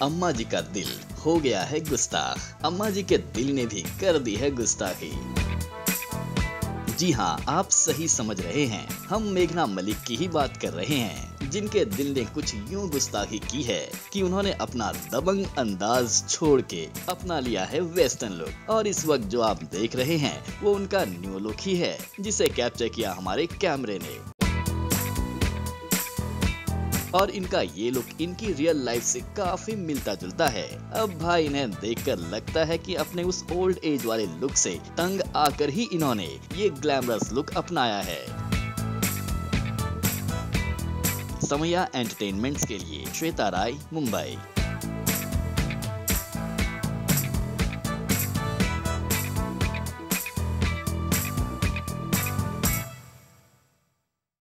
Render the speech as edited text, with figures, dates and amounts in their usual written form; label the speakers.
Speaker 1: अम्मा जी का दिल हो गया है गुस्ताख। अम्मा जी के दिल ने भी कर दी है गुस्ताखी। जी हाँ, आप सही समझ रहे हैं, हम मेघना मलिक की ही बात कर रहे हैं, जिनके दिल ने कुछ यूं गुस्ताखी की है कि उन्होंने अपना दबंग अंदाज छोड़ के अपना लिया है वेस्टर्न लुक। और इस वक्त जो आप देख रहे हैं वो उनका न्यू लुक ही है, जिसे कैप्चर किया हमारे कैमरे ने। और इनका ये लुक इनकी रियल लाइफ से काफी मिलता जुलता है। अब भाई इन्हें देखकर लगता है कि अपने उस ओल्ड एज वाले लुक से तंग आकर ही इन्होंने ये ग्लैमरस लुक अपनाया है। समया एंटरटेनमेंट्स के लिए श्वेता राय, मुंबई।